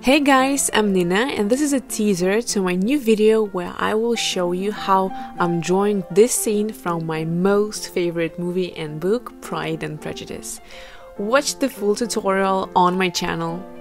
Hey guys, I'm Nina and this is a teaser to my new video where I will show you how I'm drawing this scene from my most favorite movie and book, Pride and Prejudice. Watch the full tutorial on my channel.